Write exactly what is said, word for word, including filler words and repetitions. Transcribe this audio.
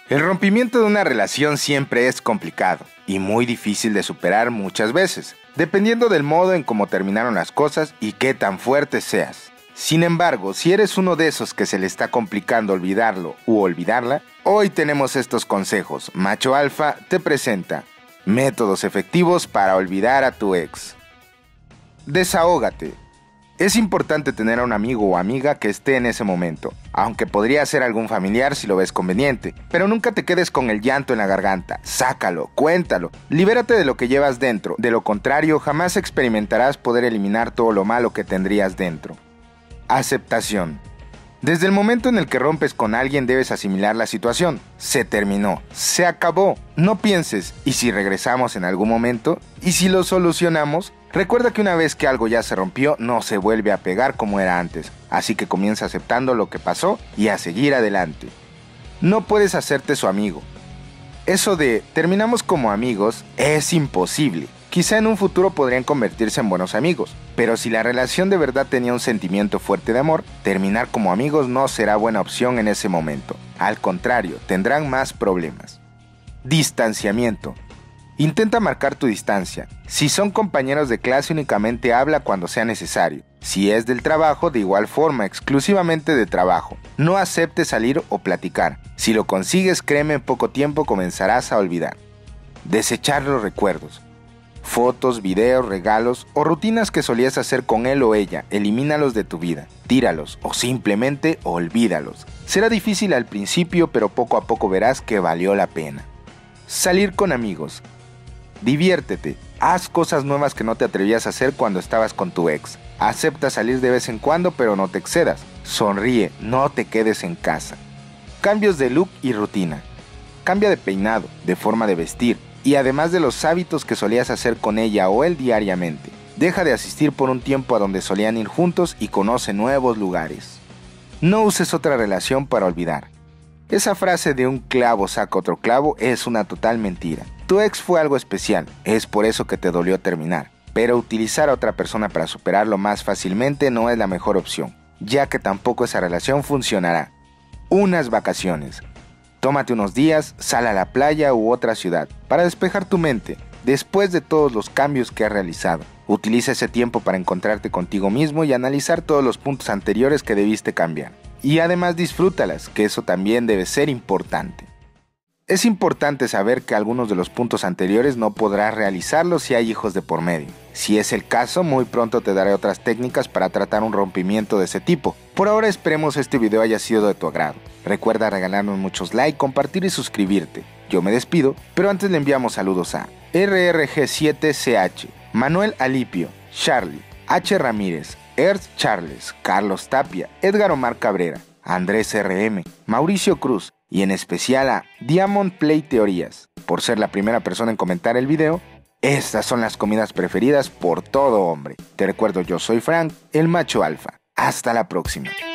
El rompimiento de una relación siempre es complicado y muy difícil de superar muchas veces, dependiendo del modo en cómo terminaron las cosas y qué tan fuerte seas. Sin embargo, si eres uno de esos que se le está complicando olvidarlo u olvidarla, hoy tenemos estos consejos. Macho Alfa te presenta métodos efectivos para olvidar a tu ex. Desahógate. Es importante tener a un amigo o amiga que esté en ese momento, aunque podría ser algún familiar si lo ves conveniente, pero nunca te quedes con el llanto en la garganta. Sácalo, cuéntalo, libérate de lo que llevas dentro, de lo contrario jamás experimentarás poder eliminar todo lo malo que tendrías dentro. Aceptación. Desde el momento en el que rompes con alguien debes asimilar la situación. Se terminó, se acabó. No pienses, ¿y si regresamos en algún momento? ¿Y si lo solucionamos? Recuerda que una vez que algo ya se rompió, no se vuelve a pegar como era antes. Así que comienza aceptando lo que pasó y a seguir adelante. No puedes hacerte su amigo. Eso de terminamos como amigos es imposible. Quizá en un futuro podrían convertirse en buenos amigos, pero si la relación de verdad tenía un sentimiento fuerte de amor, terminar como amigos no será buena opción en ese momento. Al contrario, tendrán más problemas. Distanciamiento. Intenta marcar tu distancia. Si son compañeros de clase, únicamente habla cuando sea necesario. Si es del trabajo, de igual forma, exclusivamente de trabajo. No aceptes salir o platicar. Si lo consigues, créeme, en poco tiempo comenzarás a olvidar. Desechar los recuerdos. Fotos, videos, regalos o rutinas que solías hacer con él o ella, elimínalos de tu vida, tíralos o simplemente olvídalos. Será difícil al principio, pero poco a poco verás que valió la pena. Salir con amigos. Diviértete, haz cosas nuevas que no te atrevías a hacer cuando estabas con tu ex. Acepta salir de vez en cuando, pero no te excedas. Sonríe, no te quedes en casa. Cambios de look y rutina. Cambia de peinado, de forma de vestir, y además de los hábitos que solías hacer con ella o él diariamente. Deja de asistir por un tiempo a donde solían ir juntos y conoce nuevos lugares. No uses otra relación para olvidar. Esa frase de un clavo saca otro clavo es una total mentira. Tu ex fue algo especial, es por eso que te dolió terminar. Pero utilizar a otra persona para superarlo más fácilmente no es la mejor opción, ya que tampoco esa relación funcionará. Unas vacaciones. Tómate unos días, sal a la playa u otra ciudad para despejar tu mente después de todos los cambios que has realizado. Utiliza ese tiempo para encontrarte contigo mismo y analizar todos los puntos anteriores que debiste cambiar. Y además disfrútalas, que eso también debe ser importante. Es importante saber que algunos de los puntos anteriores no podrás realizarlos si hay hijos de por medio. Si es el caso, muy pronto te daré otras técnicas para tratar un rompimiento de ese tipo. Por ahora esperemos este video haya sido de tu agrado. Recuerda regalarnos muchos likes, compartir y suscribirte. Yo me despido, pero antes le enviamos saludos a R R G siete C H, Manuel Alipio, Charlie, H. Ramírez, Ernst Charles, Carlos Tapia, Edgar Omar Cabrera, Andrés R M, Mauricio Cruz y en especial a Diamond Play Teorías, por ser la primera persona en comentar el video. Estas son las comidas preferidas por todo hombre. Te recuerdo, yo soy Frank, el macho alfa. Hasta la próxima.